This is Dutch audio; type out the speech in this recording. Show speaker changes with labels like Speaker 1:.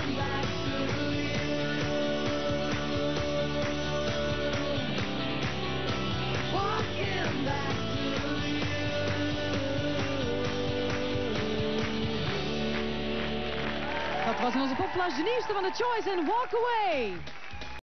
Speaker 1: Dat was onze popplaats, de nieuwste van The Choice en Walk Away.